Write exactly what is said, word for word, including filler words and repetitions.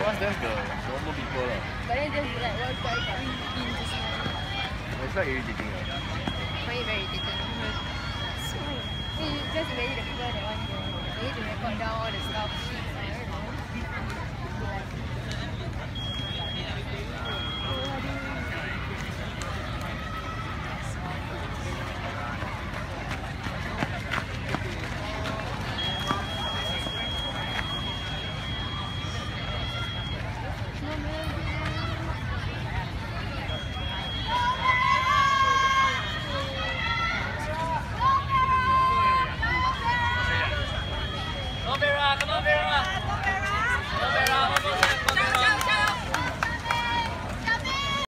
us, that's the normal people. Uh. But then just like one guy coming in just now. It's like irritating. Uh. I find it very irritating. So, you just imagine the people that want to, they need to record down all the stuff.